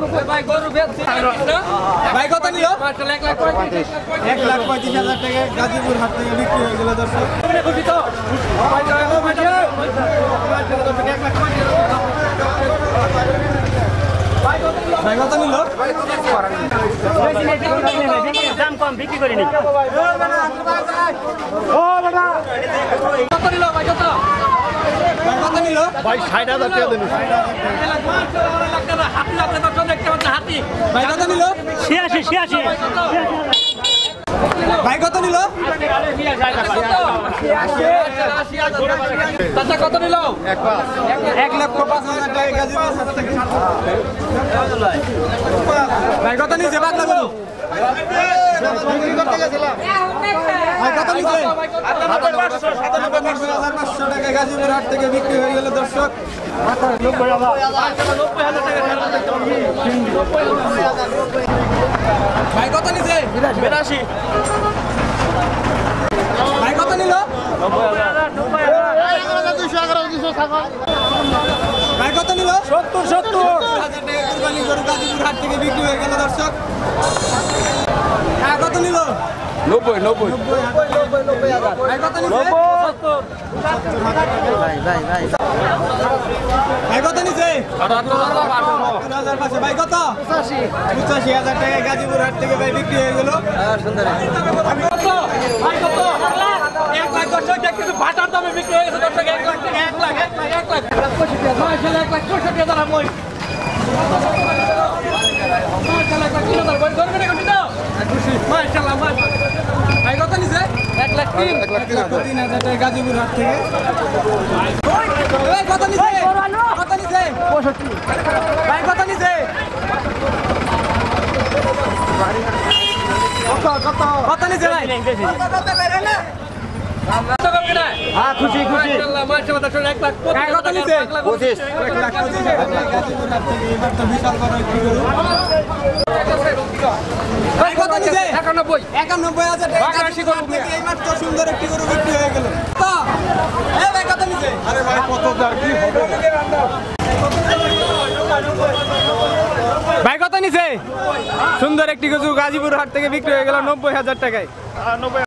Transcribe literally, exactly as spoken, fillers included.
ভাই কত নিল এক লাখ পঁয়ত্রিশ হাজার টাকা গাজীপুর হাট থেকে বিক্রি হয়ে গেল দর্শক। ভাই কত নিল দাম কম বিক্রি করিনি। কত নিল ভাই কত কত নিল ভাই ষাট হাজার টাকা দেন। ভাই কত নিল ছিয়াশি ছিয়াশি ভাই কত নিল চাচা কত নিল এক লক্ষ পাঁচ হাজার টাকা গাজীপুর হাট থেকে। ভাই কত নিচ্ছে বাগলা গরু ভাই কত নিচ্ছে সাতানব্বই হাজার পাঁচশো টাকা গাজীপুর হাট থেকে বিক্রি হয়ে গেল দর্শক। ভাই কত নিচ্ছে বিরাশি ভাই কত নিল ভাই কত নিল সত্তর সত্তর হাজার টাকা কুরবানি গরু গাজীপুর হাট থেকে বিক্রি হয়ে গেল দর্শক। হ্যাঁ কত নিল নব্বই নব্বই ভাই কত নিচ্ছে ভাই কত নিচ্ছে হাজার পাঁচশো ভাই কত পঁচাশি হাজার টাকা গাজীপুর হাট থেকে ভাই বিক্রি হয়ে গেল। এক লাখ দর্শক কিছু ভাটার দামে বিক্রি হয়ে গেছে দর্শক এক লাখ টাকা এক লাখ এক লাখ এক লাখ এক লাখ পঁয়ষট্টি হাজার আমি ভাই কত নিচ্ছে এক লাখ তিন এক লাখ তিন হাজার টাকা গাজীপুর হাট থেকে। কত নিচ্ছে কত নিচ্ছে পঁয়ষট্টি ভাই কত নিচ্ছে কত নিচ্ছে ভাই খুশি খুশি এক লাখ কত নিচ্ছে পঁচিশ এক লাখ পঁচিশ হাজার টাকা গাজীপুর হাট থেকে। এবার তো বিশাল বড় একটি গরু ভাই কত নিচ্ছে একানব্বই একানব্বই হাজার টাকা গাজীপুর হাট থেকে এই মাত্র সুন্দর একটি গরু বিক্রি হয়ে গেল। ভাই কত নিচ্ছে আরে ভাই কত কি হবে ভাই কত নিচ্ছে সুন্দর একটি গরু গাজীপুর হাট থেকে বিক্রি হয়ে গেল নব্বই হাজার টাকায়।